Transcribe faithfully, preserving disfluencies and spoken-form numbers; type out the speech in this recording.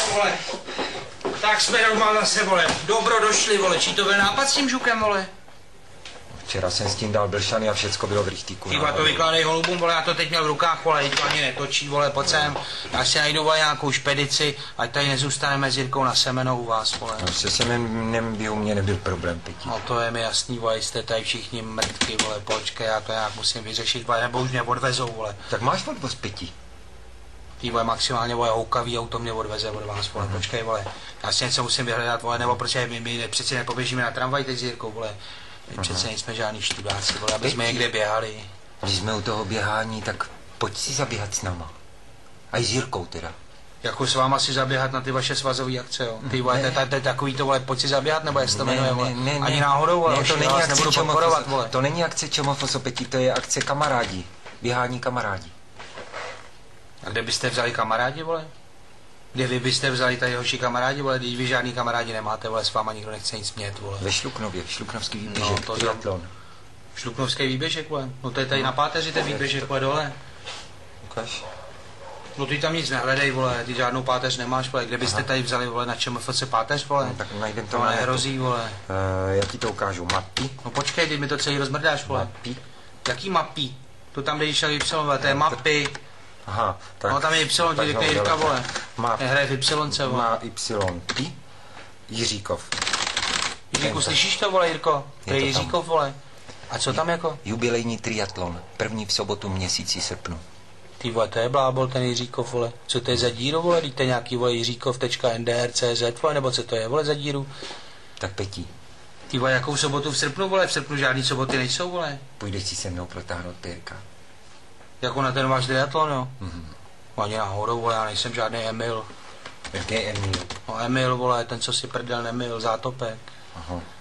vole. Tak jsme doma zase, vole. Dobro došli, vole. Čí to byl nápad s tím žukem, vole? Včera jsem s tím dal blšany a všecko bylo v rychtíku. Chyba to vykládej holubům, vole, já to teď měl v rukách, vole, teď to ani netočí, vole, pojď sem. Já si najdu, vole, nějakou špedici, ať tady nezůstaneme s Jirkou na semenou u vás, vole. No, se semenem by u mě nebyl problém, Peti. No to je mi jasný, vole, jste tady všichni mrtky, vole, počkej, já to nějak musím vyřešit, vole, nebo už mě odvezou, vole. Tak máš odvoz, Peti? Ty, vole, maximálně, vole, houkavý auto mě odveze od vás, vole, uh-huh. Počkej, vole. Já si něco musím vyhledat, vole, nebo protože my, my přeci nepoběžíme na tramvaj teď s Jirkou, vole. My přece nejsme žádný študáci, vole, aby jsme někde běhali. Když jsme u toho běhání, tak pojď si zaběhat s náma. A i s Jirkou teda. Jako s váma si zaběhat na ty vaše svazové akce, jo? Ty vole, to je takový to, vole, pojď si zaběhat, nebo jak se to jmenuje, vole? Ne, ne, ani náhodou, vole, ne, to není akce nebudu podporovat, vole. To není akce Čomofoso, Peti, to je akce kamarádi. Běhání kamarádi. A kde byste vzali kamarádi, vole? Kde vy byste vzali tady hoši kamarádi, vole, když vy žádný kamarádi nemáte, vole, s váma nikdo nechce nic mět, vole. Ve Šluknově, Šluknovský výběžek, no, to triatlon. Šluknovský výběžek, vole, no to je tady no. Na páteři ten výběžek, vole, dole. Ukaž. No ty tam nic nehledej, vole, ty žádnou páteř nemáš, vole, kde byste Aha. tady vzali, vole, na ČMFC páteř, vole? No, tak najdem to, to nehrozí, vole. Uh, já ti to ukážu, mapy. No počkej, ty mi to celý rozmrdáš, vole. Mapy. Jaký mapy? To tam jdeš ale Y, vole, to je mapy. Aha, tak. No tam je Y, ti řekne Jirka, vole. Map. Nehraje v Y, vole. Má Y, ty, Jiříkov. Jiříku, slyšíš to, vole, Jirko? To je Jiříkov, vole. A co tam jako? Jubilejní triatlon, první v sobotu měsíci srpnu. Ty vole, to je blábol ten Jiříkov, vole. Co to je za díru, vole? Teď to je nějaký, vole, jiříkov tečka n d r tečka c z, vole, nebo co to je, vole, za díru? Tak Peti. Ty vole, jakou sobotu v srpnu, vole? V srpnu žádný soboty nejsou, vole. Půjdeš si se mnou protáhnout Pěrka. Jako na ten váš triatlon, jo? Mhm. Ani náhodou, vole, já nejsem žádný Emil. Jaký Emil? No Emil, vole, ten, co si prdel nemil, Zátopek. Aha.